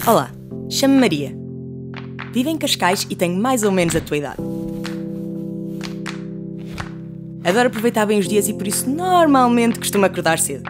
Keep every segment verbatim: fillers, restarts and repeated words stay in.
Olá, chamo-me Maria. Vivo em Cascais e tenho mais ou menos a tua idade. Adoro aproveitar bem os dias e por isso normalmente costumo acordar cedo.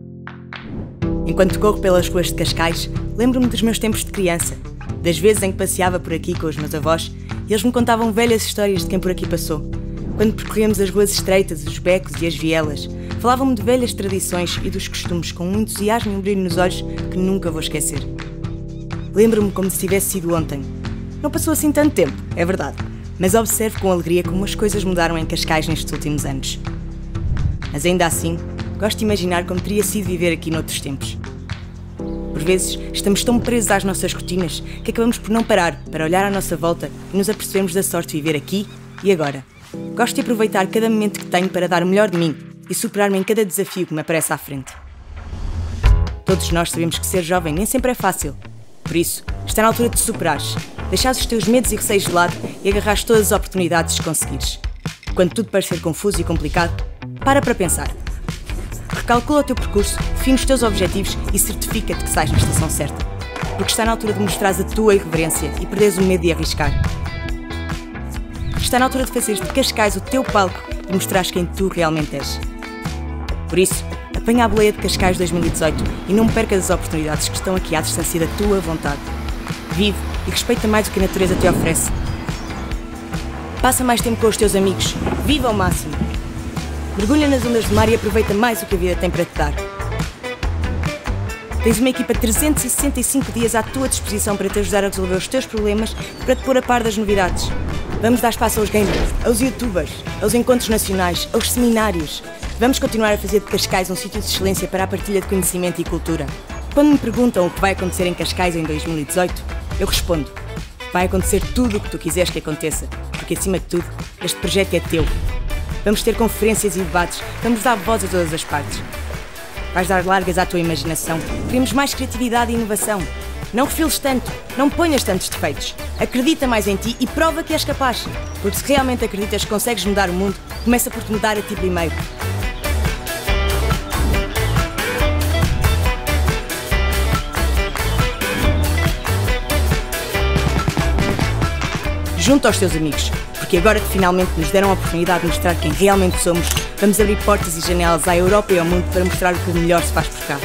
Enquanto corro pelas ruas de Cascais, lembro-me dos meus tempos de criança, das vezes em que passeava por aqui com os meus avós e eles me contavam velhas histórias de quem por aqui passou. Quando percorríamos as ruas estreitas, os becos e as vielas, falavam-me de velhas tradições e dos costumes com um entusiasmo e um brilho nos olhos que nunca vou esquecer. Lembro-me como se tivesse sido ontem. Não passou assim tanto tempo, é verdade, mas observo com alegria como as coisas mudaram em Cascais nestes últimos anos. Mas ainda assim, gosto de imaginar como teria sido viver aqui noutros tempos. Por vezes, estamos tão presos às nossas rotinas que acabamos por não parar para olhar à nossa volta e nos apercebemos da sorte de viver aqui e agora. Gosto de aproveitar cada momento que tenho para dar o melhor de mim e superar-me em cada desafio que me aparece à frente. Todos nós sabemos que ser jovem nem sempre é fácil. Por isso, está na altura de superares, deixares os teus medos e receios de lado e agarrares todas as oportunidades que conseguires. Quando tudo parecer confuso e complicado, para para pensar. Recalcula o teu percurso, define os teus objetivos e certifica-te que sais na estação certa. Porque está na altura de mostrares a tua irreverência e perderes o medo de arriscar. Está na altura de fazeres de Cascais o teu palco e mostrares quem tu realmente és. Por isso, apanha a boleia de Cascais dois mil e dezoito e não percas as oportunidades que estão aqui à distância da tua vontade. Vive e respeita mais o que a natureza te oferece. Passa mais tempo com os teus amigos. Viva ao máximo. Mergulha nas ondas do mar e aproveita mais o que a vida tem para te dar. Tens uma equipa de trezentos e sessenta e cinco dias à tua disposição para te ajudar a resolver os teus problemas e para te pôr a par das novidades. Vamos dar espaço aos gamers, aos youtubers, aos encontros nacionais, aos seminários. Vamos continuar a fazer de Cascais um sítio de excelência para a partilha de conhecimento e cultura. Quando me perguntam o que vai acontecer em Cascais em dois mil e dezoito, eu respondo: vai acontecer tudo o que tu quiseres que aconteça, porque acima de tudo, este projeto é teu. Vamos ter conferências e debates, vamos dar voz a todas as partes. Vais dar largas à tua imaginação, queremos mais criatividade e inovação. Não refiles tanto, não ponhas tantos defeitos. Acredita mais em ti e prova que és capaz. Porque se realmente acreditas que consegues mudar o mundo, começa por te mudar a ti primeiro. Junto aos teus amigos, porque agora que finalmente nos deram a oportunidade de mostrar quem realmente somos, vamos abrir portas e janelas à Europa e ao mundo para mostrar o que melhor se faz por cá.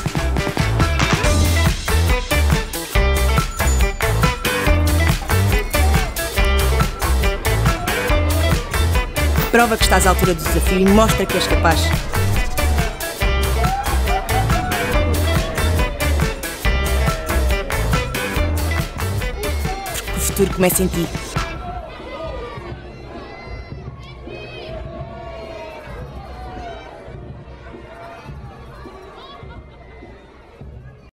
Prova que estás à altura do desafio e mostra que és capaz. Porque o futuro começa em ti.